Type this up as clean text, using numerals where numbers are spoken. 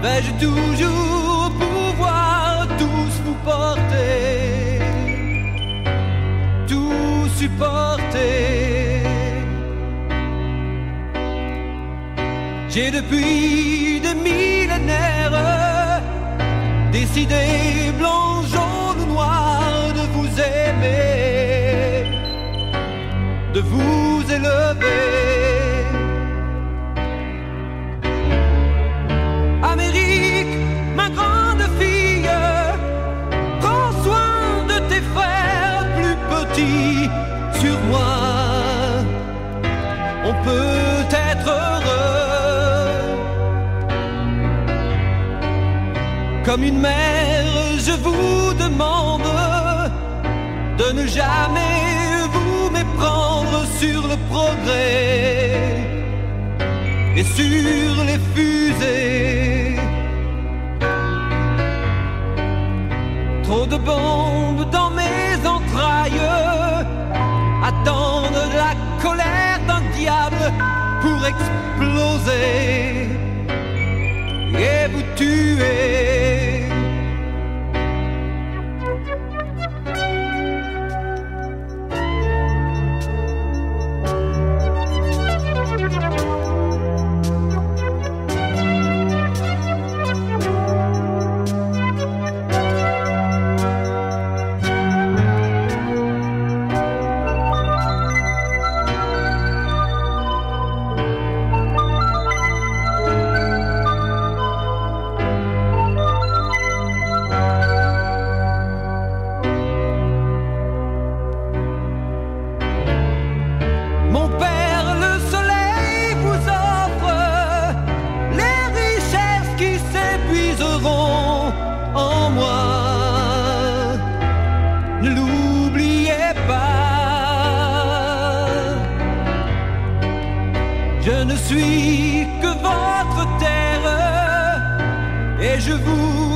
vais-je toujours pouvoir tous vous porter, tout supporter? J'ai depuis des millénaires décidé, blanc, jaune ou noir, de vous aimer, de vous élever. Amérique, ma grande fille, prends soin de tes frères plus petits. Sur moi, on peut être heureux. Comme une mère, je vous demande de ne jamais vous méprendre sur le progrès et sur les fusées. Trop de bombes dans mes entrailles attendent la colère d'un diable pour exploser et vous tuer. Mon père, le soleil vous offre les richesses qui s'épuiseront en moi. Ne l'oubliez pas. Je ne suis que votre terre et je vous